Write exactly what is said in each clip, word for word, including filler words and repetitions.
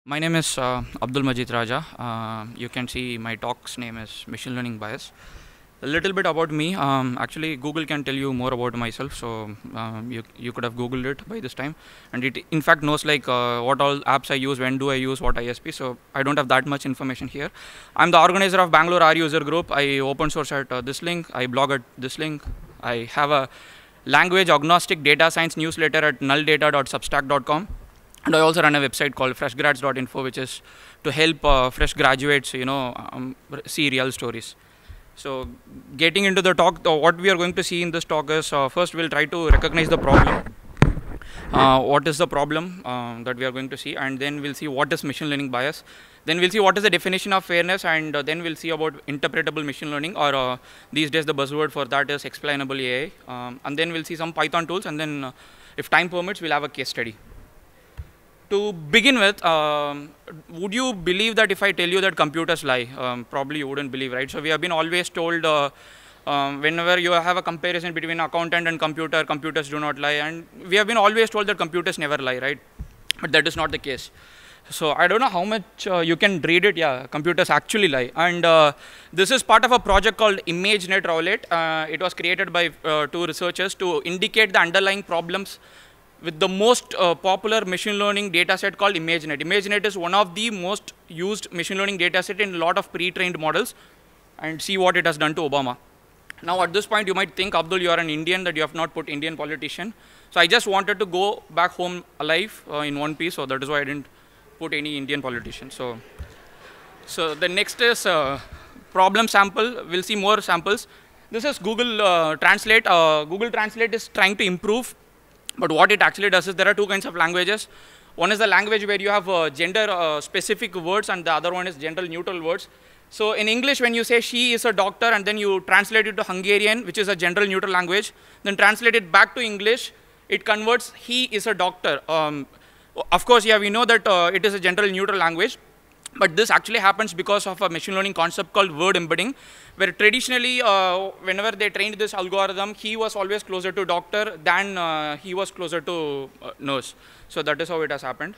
My name is uh, AbdulMajedRaja. Uh, you can see my talk's name is Machine Learning Bias. A little bit about me. Um, actually, Google can tell you more about myself, so um, you you could have Googled it by this time, and it in fact knows like uh, what all apps I use, when do I use what I S P. So I don't have that much information here. I'm the organizer of Bangalore R user group. I open source at uh, this link. I blog at this link. I have a language agnostic data science newsletter at null data dot substack dot com. And I also run a website called freshgrads dot info, which is to help uh, fresh graduates, you know, um, see real stories. So getting into the talk, uh, what we are going to see in this talk is uh, first we'll try to recognize the problem. Uh, what is the problem uh, that we are going to see, and then we'll see what is machine learning bias. Then we'll see what is the definition of fairness, and uh, then we'll see about interpretable machine learning, or uh, these days the buzzword for that is explainable A I. Um, and then we'll see some Python tools, and then uh, if time permits, we'll have a case study. To begin with, um, would you believe that if I tell you that computers lie? Um, probably you wouldn't believe, right? So we have been always told uh, um, whenever you have a comparison between accountant and computer, computers do not lie. And we have been always told that computers never lie, right? But that is not the case. So I don't know how much uh, you can read it. Yeah, computers actually lie. And uh, this is part of a project called ImageNet. Uh, it was created by uh, two researchers to indicate the underlying problems with the most uh, popular machine learning data set called ImageNet. ImageNet is one of the most used machine learning data set in a lot of pre-trained models, and see what it has done to Obama. Now at this point you might think, Abdul, you are an Indian, that you have not put Indian politician. So I just wanted to go back home alive uh, in one piece, so that is why I didn't put any Indian politician. So, so the next is uh, problem sample. We'll see more samples. This is Google uh, Translate. Uh, Google Translate is trying to improve. But what it actually does is there are two kinds of languages. One is the language where you have uh, gender uh, specific words, and the other one is gender neutral words. So in English, when you say she is a doctor and then you translate it to Hungarian, which is a gender neutral language, then translate it back to English, it converts he is a doctor. Um, of course, yeah, we know that uh, it is a gender neutral language. But this actually happens because of a machine learning concept called word embedding, where traditionally, uh, whenever they trained this algorithm, he was always closer to doctor than uh, he was closer to uh, nurse. So that is how it has happened.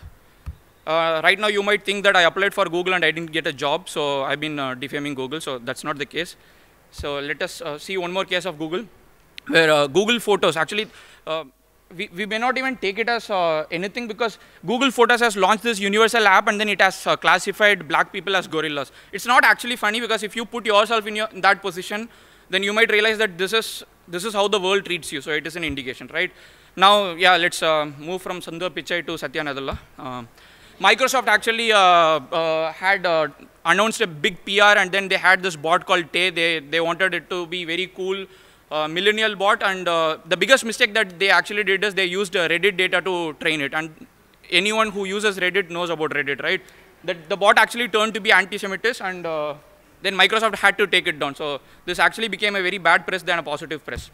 Uh, right now, you might think that I applied for Google and I didn't get a job, so I've been uh, defaming Google, so that's not the case. So let us uh, see one more case of Google, where uh, Google Photos, actually, uh, We, we may not even take it as uh, anything, because Google Photos has launched this universal app and then it has uh, classified black people as gorillas. It's not actually funny, because if you put yourself in, your, in that position, then you might realize that this is, this is how the world treats you. So it is an indication, right? Now, yeah, let's uh, move from Sundar Pichai to Satya Nadella. Uh, Microsoft actually uh, uh, had uh, announced a big P R, and then they had this bot called Tay. They, they wanted it to be very cool. Uh, millennial bot, and uh, the biggest mistake that they actually did is they used uh, Reddit data to train it, and anyone who uses Reddit knows about Reddit, right? That the bot actually turned to be anti-Semitic, and uh, then Microsoft had to take it down. So this actually became a very bad press than a positive press.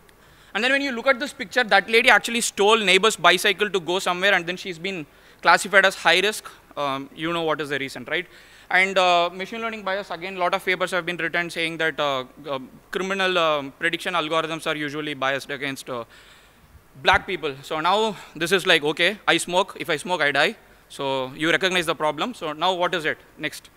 And then when you look at this picture, that lady actually stole neighbor's bicycle to go somewhere, and then she's been classified as high risk. Um, you know what is the reason, right? And uh, machine learning bias, again, a lot of papers have been written saying that uh, uh, criminal uh, prediction algorithms are usually biased against uh, black people. So now this is like, okay, I smoke. If I smoke, I die. So you recognize the problem. So now what is it? Next.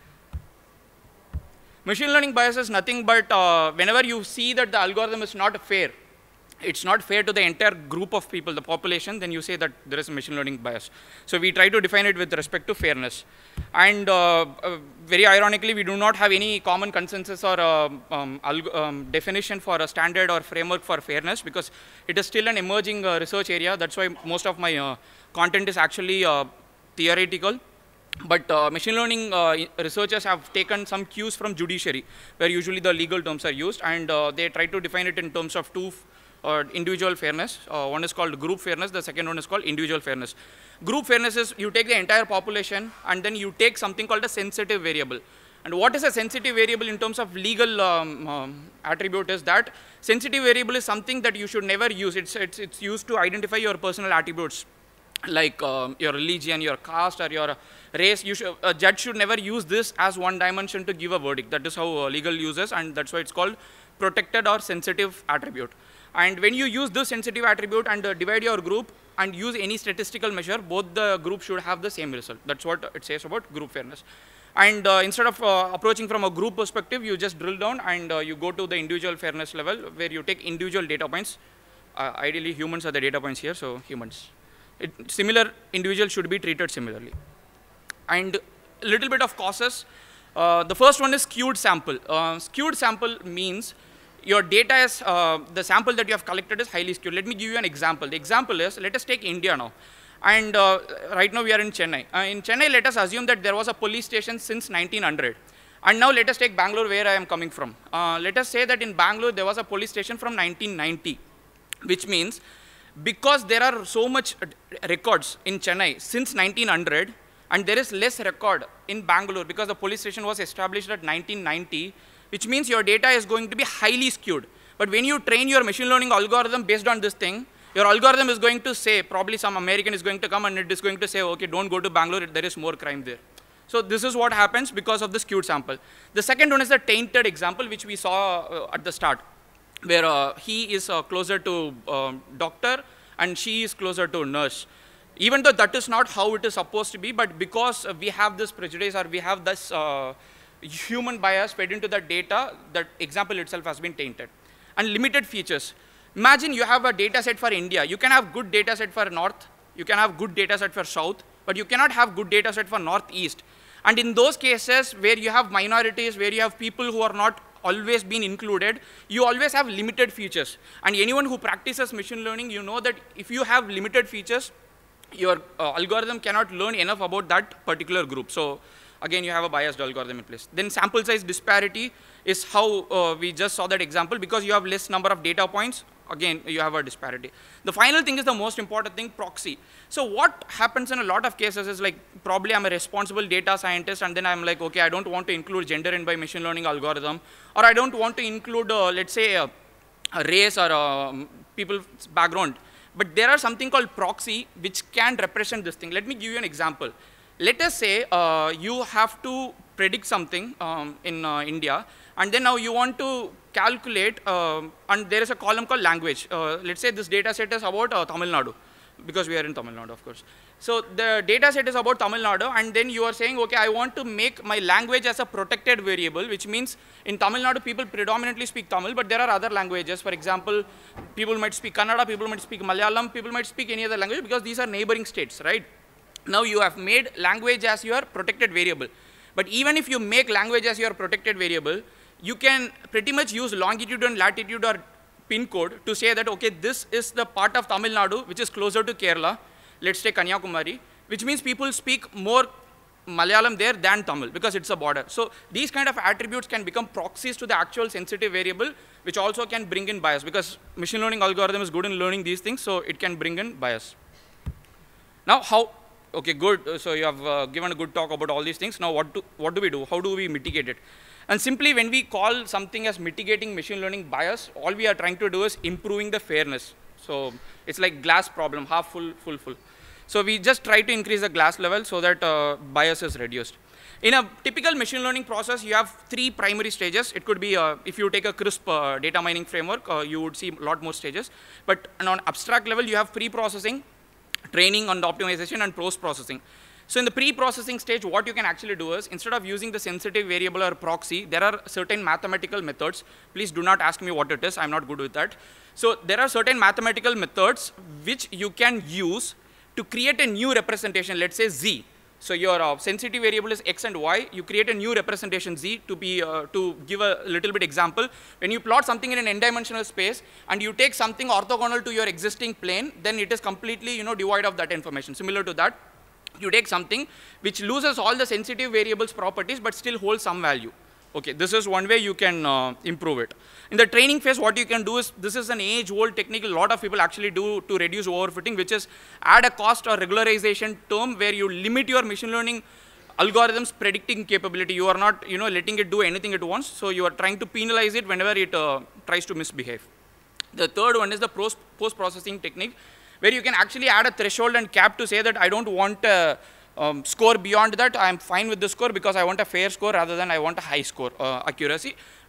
Machine learning bias is nothing but uh, whenever you see that the algorithm is not fair, it's not fair to the entire group of people, the population, then you say that there is a machine learning bias. So we try to define it with respect to fairness. And uh, uh, very ironically, we do not have any common consensus or uh, um, um, definition for a standard or framework for fairness, because it is still an emerging uh, research area. That's why most of my uh, content is actually uh, theoretical. But uh, machine learning uh, researchers have taken some cues from judiciary, where usually the legal terms are used, and uh, they try to define it in terms of two Uh, individual fairness. Uh, one is called group fairness, the second one is called individual fairness. Group fairness is you take the entire population and then you take something called a sensitive variable. And what is a sensitive variable in terms of legal um, um, attribute is that sensitive variable is something that you should never use. It's, it's, it's used to identify your personal attributes, like um, your religion, your caste, or your race. You should, a judge should never use this as one dimension to give a verdict. That is how uh, legal uses, and that's why it's called protected or sensitive attribute. And when you use this sensitive attribute and uh, divide your group and use any statistical measure, both the groups should have the same result. That's what it says about group fairness. And uh, instead of uh, approaching from a group perspective, you just drill down and uh, you go to the individual fairness level where you take individual data points. Uh, ideally, humans are the data points here, so humans. It, similar individuals should be treated similarly. And a little bit of causes. Uh, the first one is skewed sample. Uh, skewed sample means your data is, uh, the sample that you have collected is highly skewed. Let me give you an example. The example is, let us take India now. And uh, right now we are in Chennai. Uh, in Chennai, let us assume that there was a police station since nineteen hundred. And now let us take Bangalore, where I am coming from. Uh, let us say that in Bangalore, there was a police station from nineteen ninety, which means because there are so much records in Chennai since nineteen hundred, and there is less record in Bangalore because the police station was established at nineteen ninety, which means your data is going to be highly skewed. But when you train your machine learning algorithm based on this thing, your algorithm is going to say, probably some American is going to come and it is going to say, okay, don't go to Bangalore, there is more crime there. So this is what happens because of the skewed sample. The second one is the tainted example, which we saw uh, at the start, where uh, he is uh, closer to uh, doctor and she is closer to nurse. Even though that is not how it is supposed to be, but because uh, we have this prejudice or we have this uh, human bias fed into the data, that example itself has been tainted. And limited features. Imagine you have a data set for India. You can have good data set for North, you can have good data set for South, but you cannot have good data set for Northeast. And in those cases where you have minorities, where you have people who are not always been included, you always have limited features. And anyone who practices machine learning, you know that if you have limited features, your uh, algorithm cannot learn enough about that particular group. So again, you have a biased algorithm in place. Then sample size disparity is how uh, we just saw that example. Because you have less number of data points, again, you have a disparity. The final thing is the most important thing, proxy. So what happens in a lot of cases is like, probably I'm a responsible data scientist and then I'm like, okay, I don't want to include gender in my machine learning algorithm, or I don't want to include, uh, let's say, a, a race or a people's background. But there are something called proxy which can represent this thing. Let me give you an example. Let us say uh, you have to predict something um, in uh, India, and then now you want to calculate, uh, and there is a column called language. Uh, let's say this data set is about uh, Tamil Nadu, because we are in Tamil Nadu, of course. So the data set is about Tamil Nadu, and then you are saying, okay, I want to make my language as a protected variable, which means in Tamil Nadu, people predominantly speak Tamil, but there are other languages. For example, people might speak Kannada, people might speak Malayalam, people might speak any other language, because these are neighboring states, right? Now you have made language as your protected variable. But even if you make language as your protected variable, you can pretty much use longitude and latitude or pin code to say that, okay, this is the part of Tamil Nadu which is closer to Kerala. Let's take Kanyakumari, which means people speak more Malayalam there than Tamil because it's a border. So these kind of attributes can become proxies to the actual sensitive variable, which also can bring in bias, because machine learning algorithm is good in learning these things, so it can bring in bias. Now how, okay, good, so you have uh, given a good talk about all these things. Now what do, what do we do? How do we mitigate it? And simply when we call something as mitigating machine learning bias, all we are trying to do is improving the fairness. So it's like glass problem, half full, full, full. So we just try to increase the glass level so that uh, bias is reduced. In a typical machine learning process, you have three primary stages. It could be, uh, if you take a crisp uh, data mining framework, uh, you would see a lot more stages. But on abstract level, you have pre-processing, training on the optimization, and post-processing. So in the pre-processing stage, what you can actually do is, instead of using the sensitive variable or proxy, there are certain mathematical methods. Please do not ask me what it is. I'm not good with that. So there are certain mathematical methods which you can use to create a new representation, let's say Z. So your uh, sensitive variable is X and Y. You create a new representation Z to be, uh, to give a little bit example. When you plot something in an n-dimensional space and you take something orthogonal to your existing plane, then it is completely, you know, devoid of that information. Similar to that, you take something which loses all the sensitive variables properties but still holds some value. Okay, this is one way you can uh, improve it. In the training phase, what you can do is, this is an age-old technique a lot of people actually do to reduce overfitting, which is add a cost or regularization term where you limit your machine learning algorithms predicting capability. You are not, you know, letting it do anything at once, so you are trying to penalize it whenever it uh, tries to misbehave. The third one is the post-processing technique, where you can actually add a threshold and cap to say that I don't want a um, score beyond that. I'm fine with the score because I want a fair score rather than I want a high score uh, accuracy.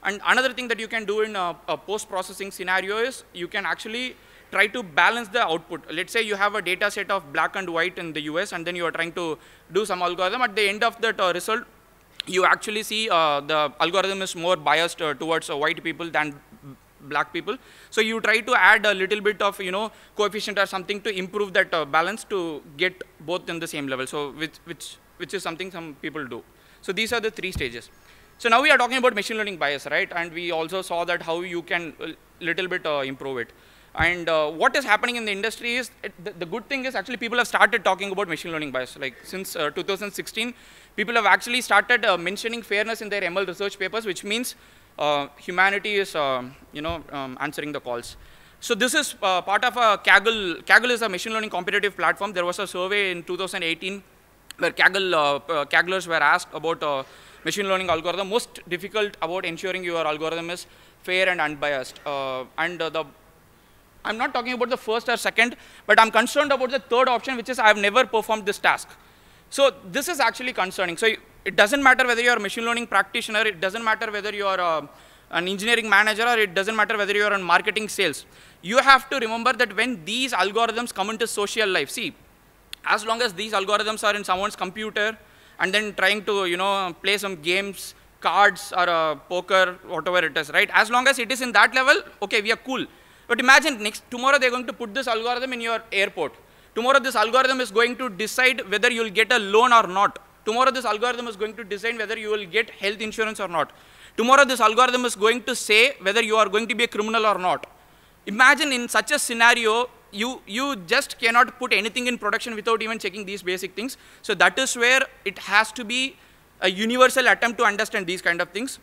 And another thing that you can do in a, a post-processing scenario is you can actually try to balance the output. Let's say you have a data set of black and white in the U S, and then you are trying to do some algorithm. At the end of that uh, result, you actually see uh, the algorithm is more biased uh, towards uh, white people than black people. So you try to add a little bit of, you know, coefficient or something to improve that uh, balance to get both in the same level. So which, which, which is something some people do. So these are the three stages. So now we are talking about machine learning bias, right? And we also saw that how you can a little bit uh, improve it. And uh, what is happening in the industry is, it, the, the good thing is actually people have started talking about machine learning bias. Like since uh, two thousand sixteen, people have actually started uh, mentioning fairness in their M L research papers, which means uh, humanity is, uh, you know, um, answering the calls. So this is uh, part of a Kaggle. Kaggle is a machine learning competitive platform. There was a survey in two thousand eighteen where Kaggle, uh, Kagglers were asked about uh, machine learning algorithm. Most difficult about ensuring your algorithm is fair and unbiased. Uh, and uh, the I'm not talking about the first or second, but I'm concerned about the third option, which is I have never performed this task. So this is actually concerning. So it doesn't matter whether you're a machine learning practitioner, it doesn't matter whether you're uh, an engineering manager, or it doesn't matter whether you're in marketing sales. You have to remember that when these algorithms come into social life, see, as long as these algorithms are in someone's computer and then trying to, you know, play some games, cards, or uh, poker, whatever it is, right? As long as it is in that level, okay, we are cool. But imagine next, tomorrow they're going to put this algorithm in your airport. Tomorrow this algorithm is going to decide whether you'll get a loan or not. Tomorrow this algorithm is going to decide whether you will get health insurance or not. Tomorrow this algorithm is going to say whether you are going to be a criminal or not. Imagine in such a scenario, you, you just cannot put anything in production without even checking these basic things. So that is where it has to be a universal attempt to understand these kind of things.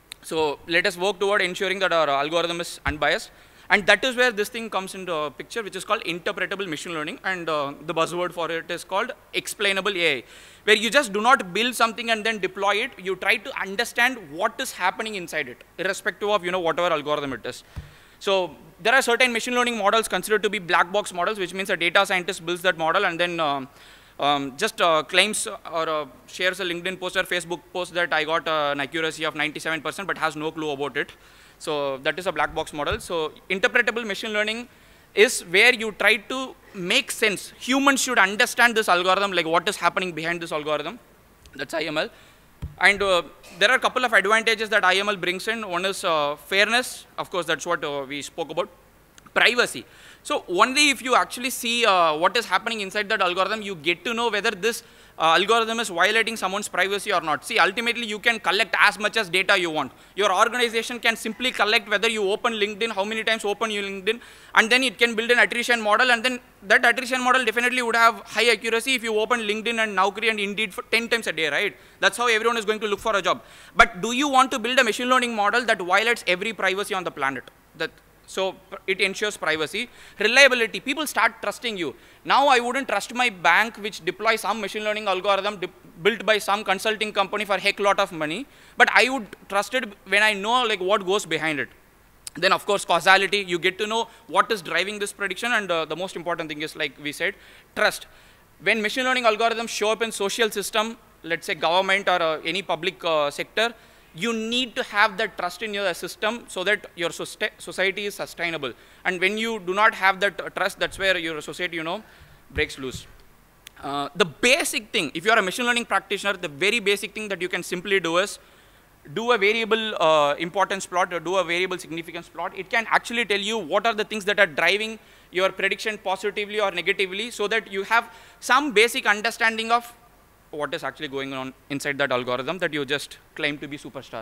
So let us work toward ensuring that our algorithm is unbiased. And that is where this thing comes into a picture, which is called interpretable machine learning. And uh, the buzzword for it is called explainable A I, where you just do not build something and then deploy it. You try to understand what is happening inside it, irrespective of, you know, whatever algorithm it is. So there are certain machine learning models considered to be black box models, which means a data scientist builds that model and then um, um, just uh, claims or uh, shares a LinkedIn post or Facebook post that I got uh, an accuracy of ninety-seven percent, but has no clue about it. So that is a black box model. So interpretable machine learning is where you try to make sense. Humans should understand this algorithm, like what is happening behind this algorithm. That's I M L. And uh, there are a couple of advantages that I M L brings in. One is uh, fairness. Of course, that's what uh, we spoke about. Privacy. So only if you actually see uh, what is happening inside that algorithm, you get to know whether this uh, algorithm is violating someone's privacy or not. See, ultimately, you can collect as much as data you want. Your organization can simply collect whether you open LinkedIn, how many times open you LinkedIn, and then it can build an attrition model, and then that attrition model definitely would have high accuracy if you open LinkedIn and Naukri and Indeed for ten times a day, right? That's how everyone is going to look for a job. But do you want to build a machine learning model that violates every privacy on the planet? That So it ensures privacy. Reliability, people start trusting you. Now I wouldn't trust my bank which deploys some machine learning algorithm built by some consulting company for a heck lot of money, but I would trust it when I know like what goes behind it. Then of course causality, you get to know what is driving this prediction, and uh, the most important thing is, like we said, trust. When machine learning algorithms show up in social system, let's say government or uh, any public uh, sector, you need to have that trust in your system so that your society is sustainable. And when you do not have that trust, that's where your society, you know, breaks loose. Uh, the basic thing, if you are a machine learning practitioner, the very basic thing that you can simply do is do a variable uh, importance plot or do a variable significance plot. It can actually tell you what are the things that are driving your prediction positively or negatively, so that you have some basic understanding of what is actually going on inside that algorithm that you just claim to be superstar.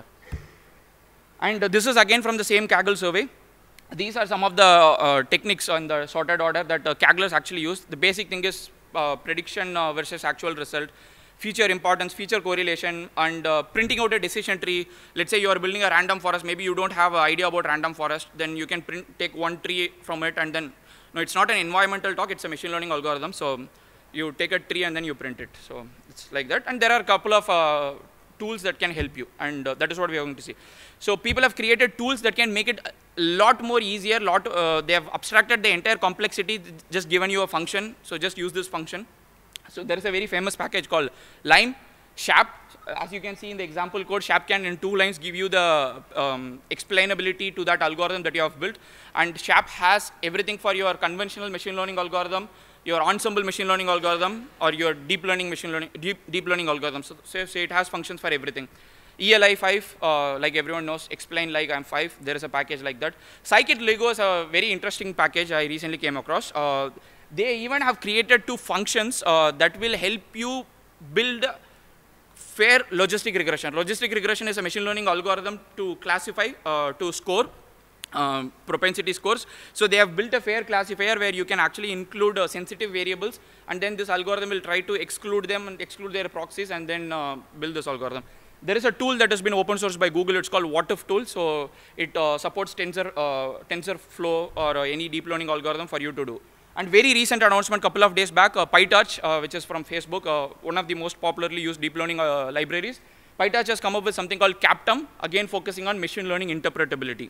And uh, this is again from the same Kaggle survey. These are some of the uh, techniques on the sorted order that uh, Kagglers actually use. The basic thing is uh, prediction uh, versus actual result, feature importance, feature correlation, and uh, printing out a decision tree. Let's say you are building a random forest. Maybe you don't have an idea about random forest. Then you can print, take one tree from it, and then, no, it's not an environmental talk, it's a machine learning algorithm. So you take a tree and then you print it. So it's like that. And there are a couple of uh, tools that can help you. And uh, that is what we are going to see. So people have created tools that can make it a lot more easier. Lot, uh, they have abstracted the entire complexity, just given you a function. So just use this function. So there is a very famous package called Lime. SHAP, as you can see in the example code, SHAP can in two lines give you the um, explainability to that algorithm that you have built. And SHAP has everything for your conventional machine learning algorithm, your ensemble machine learning algorithm, or your deep learning machine learning, deep, deep learning algorithm. So, so, so it has functions for everything. E L I five, uh, like everyone knows, explain like I'm five, there is a package like that. Scikit-Lego is a very interesting package I recently came across. Uh, they even have created two functions uh, that will help you build fair logistic regression. Logistic regression is a machine learning algorithm to classify, uh, to score um, propensity scores. So they have built a fair classifier where you can actually include uh, sensitive variables, and then this algorithm will try to exclude them and exclude their proxies, and then uh, build this algorithm. There is a tool that has been open sourced by Google. It's called What If tool. So it uh, supports tensor, uh, TensorFlow or uh, any deep learning algorithm for you to do. And very recent announcement, couple of days back, uh, PyTorch, uh, which is from Facebook, uh, one of the most popularly used deep learning uh, libraries. PyTorch has come up with something called Captum, again focusing on machine learning interpretability.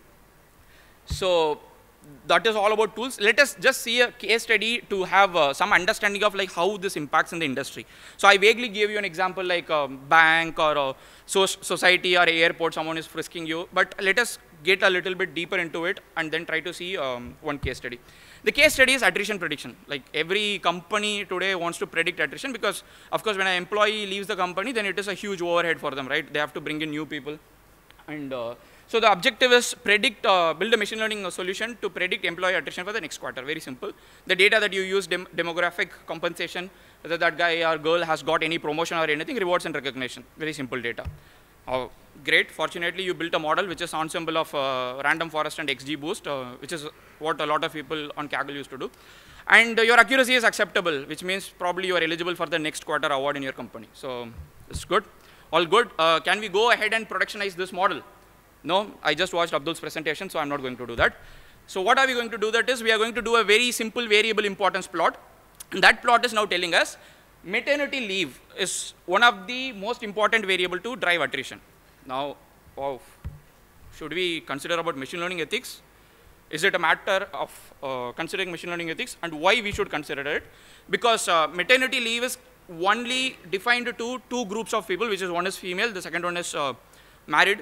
So that is all about tools. Let us just see a case study to have uh, some understanding of like how this impacts in the industry. So I vaguely gave you an example like a bank or a so society or a airport, someone is frisking you. But let us get a little bit deeper into it and then try to see um, one case study. The case study is attrition prediction. Like every company today wants to predict attrition because, of course, when an employee leaves the company, then it is a huge overhead for them, right? They have to bring in new people. And uh, so the objective is predict, uh, build a machine learning solution to predict employee attrition for the next quarter. Very simple. The data that you use, dem demographic compensation, whether that guy or girl has got any promotion or anything, rewards and recognition. Very simple data. Oh, great. Fortunately, you built a model which is ensemble of uh, random forest and X G boost, uh, which is what a lot of people on Kaggle used to do. And uh, your accuracy is acceptable, which means probably you are eligible for the next quarter award in your company. So it's good. All good. Uh, can we go ahead and productionize this model? No, I just watched Abdul's presentation, so I'm not going to do that. So what are we going to do? That is, we are going to do a very simple variable importance plot. And that plot is now telling us maternity leave is one of the most important variable to drive attrition. Now, wow, should we consider about machine learning ethics? Is it a matter of uh, considering machine learning ethics, and why we should consider it? Because uh, maternity leave is only defined to two groups of people, which is one is female, the second one is uh, married.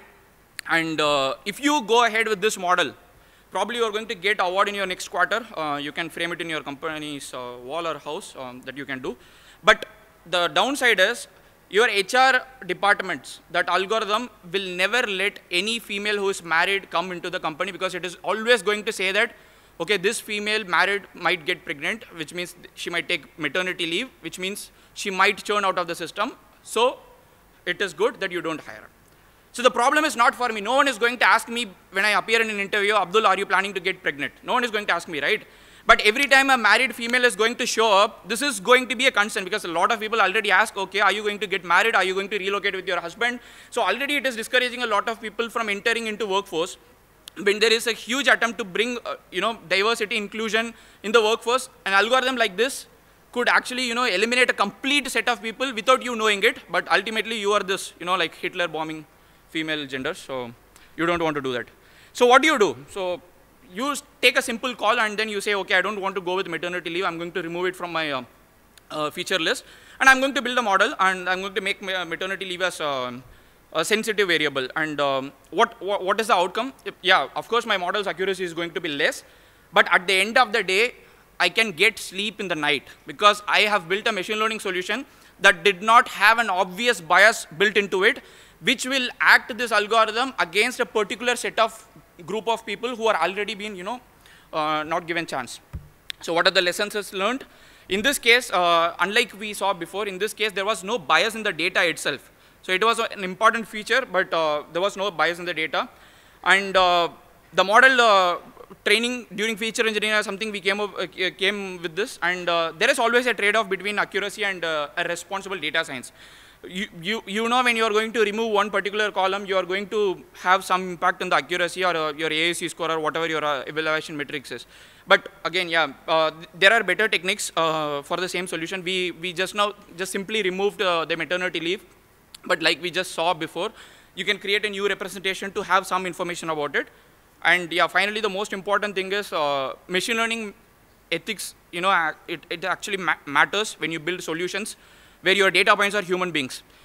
And uh, if you go ahead with this model, probably you are going to get award in your next quarter. Uh, you can frame it in your company's uh, wall or house um, that you can do. But the downside is your H R departments, that algorithm will never let any female who is married come into the company, because it is always going to say that, okay, this female married might get pregnant, which means she might take maternity leave, which means she might churn out of the system. So it is good that you don't hire her. So the problem is not for me. No one is going to ask me when I appear in an interview, Abdul, are you planning to get pregnant? No one is going to ask me, right? But every time a married female is going to show up, this is going to be a concern, because a lot of people already ask, okay, are you going to get married? Are you going to relocate with your husband? So already it is discouraging a lot of people from entering into workforce. When there is a huge attempt to bring, uh, you know, diversity, inclusion in the workforce, an algorithm like this could actually, you know, eliminate a complete set of people without you knowing it. But ultimately, you are this, you know, like Hitler bombing female gender. So you don't want to do that. So what do you do? So you take a simple call and then you say, okay, I don't want to go with maternity leave. I'm going to remove it from my uh, uh, feature list. And I'm going to build a model, and I'm going to make maternity leave as uh, a sensitive variable. And um, what, what, what is the outcome? If, yeah, of course, my model's accuracy is going to be less. But at the end of the day, I can get sleep in the night, because I have built a machine learning solution that did not have an obvious bias built into it, which will act this algorithm against a particular set of group of people who are already been, you know, uh, not given chance. So what are the lessons is learned? In this case, uh, unlike we saw before, in this case, there was no bias in the data itself. So it was an important feature, but uh, there was no bias in the data. And uh, the model uh, training during feature engineering is something we came, up, uh, came with this. And uh, there is always a trade-off between accuracy and uh, a responsible data science. You, you, you know, when you are going to remove one particular column, you are going to have some impact on the accuracy or uh, your A I C score or whatever your uh, evaluation metrics is. But again, yeah, uh, there are better techniques uh, for the same solution. We, we just now just simply removed uh, the maternity leave. But like we just saw before, you can create a new representation to have some information about it. And yeah, finally, the most important thing is uh, machine learning ethics. You know, it, it actually ma matters when you build solutions where your data points are human beings.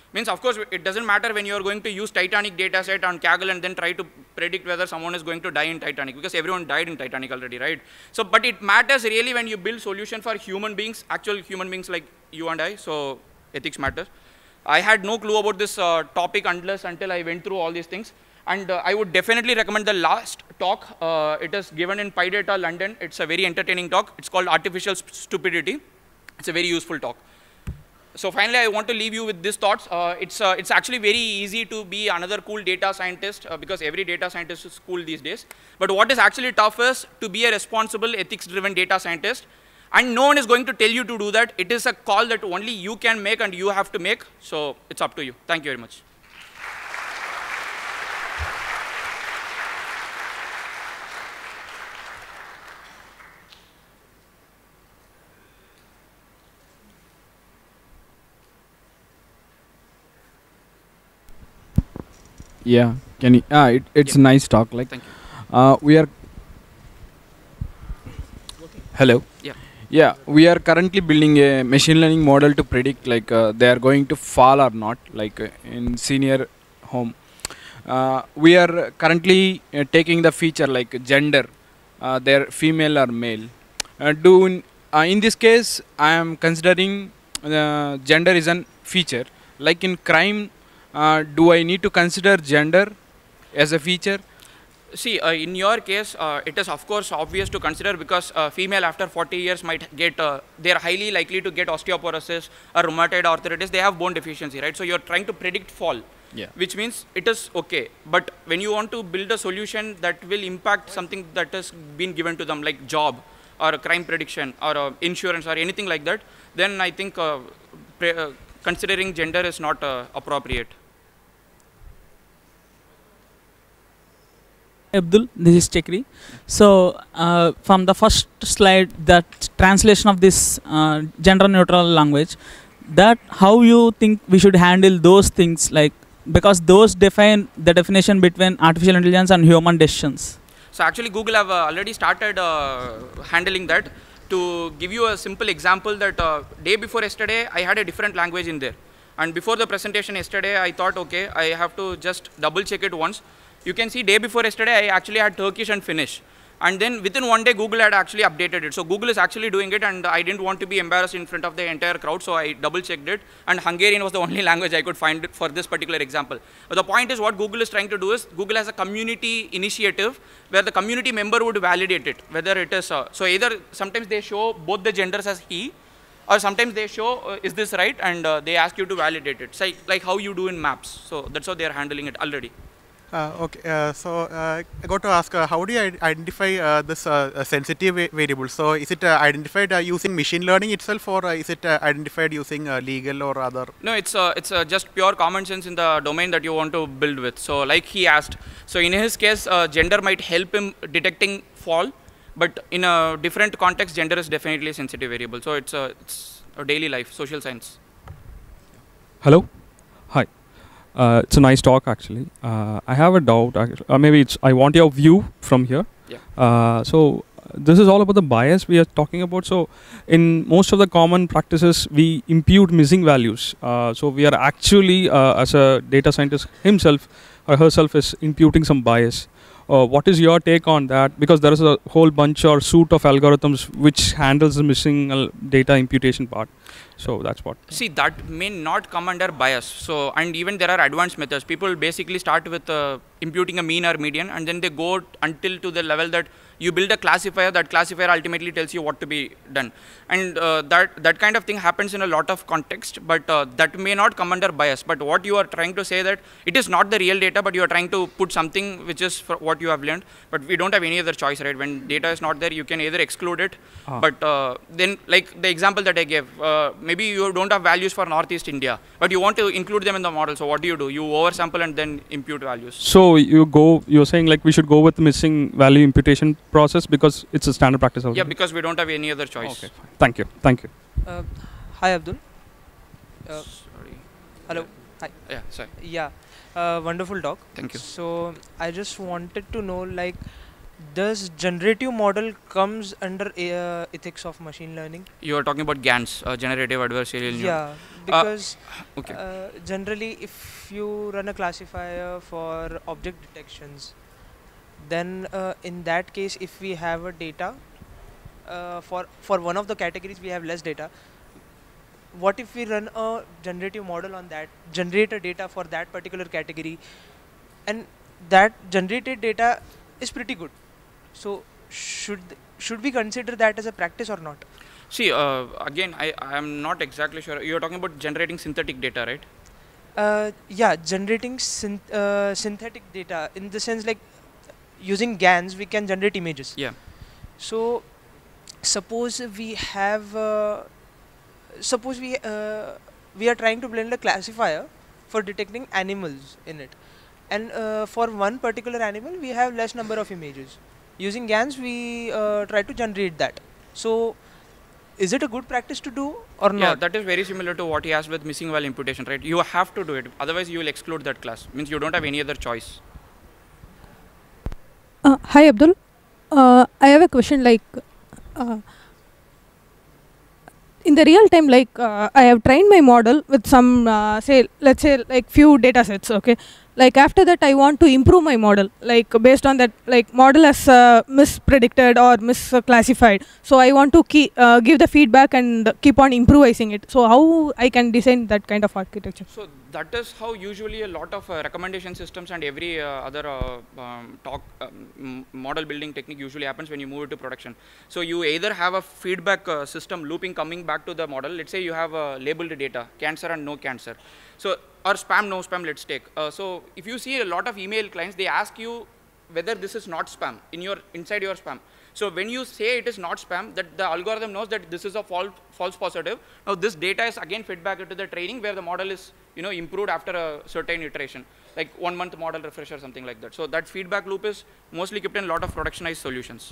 Means, of course, it doesn't matter when you're going to use Titanic data set on Kaggle and then try to predict whether someone is going to die in Titanic, because everyone died in Titanic already, right? So, but it matters really when you build solution for human beings, actual human beings like you and I, so ethics matters. I had no clue about this uh, topic unless until I went through all these things. And uh, I would definitely recommend the last talk. Uh, it is given in PyData London. It's a very entertaining talk. It's called Artificial Stupidity. It's a very useful talk. So finally, I want to leave you with these thoughts. Uh, it's, uh, it's actually very easy to be another cool data scientist uh, because every data scientist is cool these days. But what is actually tough is to be a responsible, ethics-driven data scientist. And no one is going to tell you to do that. It is a call that only you can make and you have to make. So it's up to you. Thank you very much. Yeah, can you? Ah, it, it's yeah. a nice talk. Like, thank you. Uh, we are. Hello. Yeah. Yeah, we are currently building a machine learning model to predict like uh, they are going to fall or not, like uh, in senior home. Uh, we are currently uh, taking the feature like gender, uh, they're female or male. Uh, do in, uh, in this case, I am considering uh, gender is an feature. Like in crime, uh, do I need to consider gender as a feature? See, uh, in your case, uh, it is of course obvious to consider because uh, female after forty years might get, uh, they are highly likely to get osteoporosis or rheumatoid arthritis. They have bone deficiency, right? So you're trying to predict fall, yeah. which means it is okay. But when you want to build a solution that will impact something that has been given to them, like job or a crime prediction or uh, insurance or anything like that, then I think uh, pre uh, considering gender is not uh, appropriate. Abdul, this is Chakri. So uh, from the first slide, that translation of this uh, gender neutral language, that how you think we should handle those things, like because those define the definition between artificial intelligence and human decisions. So actually Google have uh, already started uh, handling that. To give you a simple example, that uh, day before yesterday, I had a different language in there. And before the presentation yesterday, I thought, okay, I have to just double check it once. You can see day before yesterday, I actually had Turkish and Finnish. And then within one day, Google had actually updated it. So Google is actually doing it, and I didn't want to be embarrassed in front of the entire crowd, so I double checked it. And Hungarian was the only language I could find for this particular example. But the point is, what Google is trying to do is, Google has a community initiative where the community member would validate it, whether it is, uh, so either sometimes they show both the genders as he, or sometimes they show, uh, is this right? And uh, they ask you to validate it. So like how you do in maps. So that's how they are handling it already. Uh, okay, uh, so uh, I got to ask, uh, how do you identify uh, this uh, sensitive va variable? So is it uh, identified uh, using machine learning itself, or uh, is it uh, identified using uh, legal or other? No, it's uh, it's uh, just pure common sense in the domain that you want to build with. So like he asked, so in his case, uh, gender might help him detecting fall, but in a different context, gender is definitely a sensitive variable. So it's a, it's a daily life, social science. Hello, hi. Uh, it's a nice talk, actually. Uh, I have a doubt. Uh, maybe it's. I want your view from here. Yeah. Uh, so this is all about the bias we are talking about. So in most of the common practices, we impute missing values. Uh, so we are actually, uh, as a data scientist himself or herself, is imputing some bias. Uh, what is your take on that? Because there is a whole bunch or suite of algorithms which handles the missing uh, data imputation part. So that's what. See, that may not come under bias. So, and even there are advanced methods. People basically start with uh, imputing a mean or median, and then they go until to the level that you build a classifier. That classifier ultimately tells you what to be done. And uh, that, that kind of thing happens in a lot of context, but uh, that may not come under bias. But what you are trying to say that it is not the real data, but you are trying to put something which is for what you have learned. But we don't have any other choice, right? When data is not there, you can either exclude it, ah. but uh, then like the example that I gave, uh, maybe you don't have values for Northeast India, but you want to include them in the model. So what do you do? You oversample and then impute values. So you go, you're saying like we should go with the missing value imputation process because it's a standard practice already? Yeah, because we don't have any other choice. Okay, fine. Thank you. Thank you. Uh, hi, Abdul. Uh, sorry. Hello. Yeah. Hi. Yeah, sorry. Yeah. Uh, wonderful talk. Thank you. So I just wanted to know, like, does generative model comes under uh, ethics of machine learning? You are talking about GANs, uh, generative adversarial. Yeah. because Uh, okay. uh, generally if you run a classifier for object detections, then uh, in that case if we have a data uh, for for one of the categories we have less data. What if we run a generative model on that, generate a data for that particular category, and that generated data is pretty good? So should should we consider that as a practice or not? See, uh, again, I I am not exactly sure. You're talking about generating synthetic data, right? Uh, yeah, generating synth uh, synthetic data in the sense like using GANs we can generate images. Yeah. So suppose we have uh, suppose we uh, we are trying to build a classifier for detecting animals in it, and uh, for one particular animal we have less number of images. Using GANs we uh, try to generate that. So is it a good practice to do or not? Yeah, that is very similar to what he has with missing value imputation, right? You have to do it, otherwise you will exclude that class. Means you don't have any other choice. Uh, hi Abdul, uh, I have a question. Like, uh, in the real time, like uh, I have trained my model with some, uh, say, let's say, like few data sets. Okay, like after that, I want to improve my model. Like based on that, like model has uh, mispredicted or misclassified. So I want to keep uh, give the feedback and keep on improvising it. So how I can design that kind of architecture? So that is how usually a lot of uh, recommendation systems and every uh, other uh, um, talk um, model building technique usually happens when you move it to production. So you either have a feedback uh, system looping coming back to the model. Let's say you have uh, labeled data, cancer and no cancer. So or spam, no spam, let's take. Uh, so if you see a lot of email clients, they ask you whether this is not spam in your inside your spam. So when you say it is not spam, that the algorithm knows that this is a false false positive. Now this data is again fed back into the training where the model is you know improved after a certain iteration, like one month model refresh or something like that. So that feedback loop is mostly kept in a lot of productionized solutions.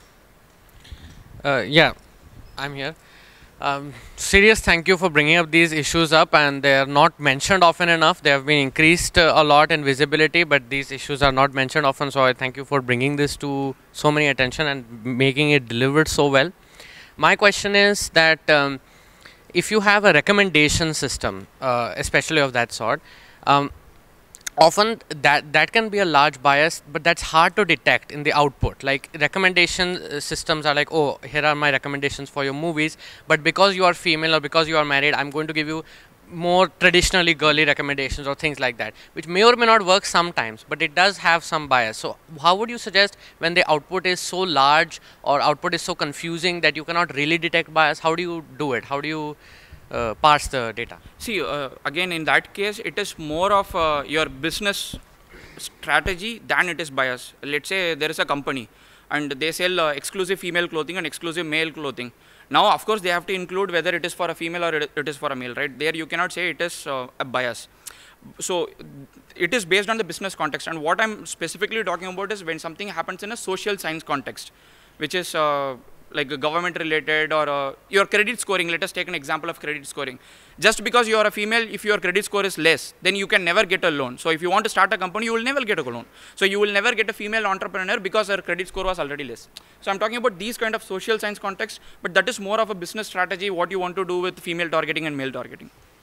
Uh, yeah, I'm here. Um, serious thank you for bringing up these issues up, and they are not mentioned often enough. They have been increased uh, a lot in visibility, but these issues are not mentioned often. So I thank you for bringing this to so many attention and making it delivered so well. My question is that um, if you have a recommendation system, uh, especially of that sort, um, often that that can be a large bias, but that's hard to detect in the output. Like recommendation uh, systems are like, oh, here are my recommendations for your movies, but because you are female or because you are married, I'm going to give you more traditionally girly recommendations or things like that, which may or may not work sometimes, but it does have some bias. So how would you suggest when the output is so large or output is so confusing that you cannot really detect bias, how do you do it? How do you Uh, parse the data? See, uh, again, in that case, it is more of uh, your business strategy than it is bias. Let's say there is a company and they sell uh, exclusive female clothing and exclusive male clothing. Now, of course, they have to include whether it is for a female or it is for a male, right? There you cannot say it is uh, a bias. So it is based on the business context. And what I'm specifically talking about is when something happens in a social science context, which is uh, like government related or uh, your credit scoring. Let us take an example of credit scoring. Just because you are a female, if your credit score is less, then you can never get a loan. So if you want to start a company, you will never get a loan. So you will never get a female entrepreneur because her credit score was already less. So I'm talking about these kind of social science context, but that is more of a business strategy, what you want to do with female targeting and male targeting.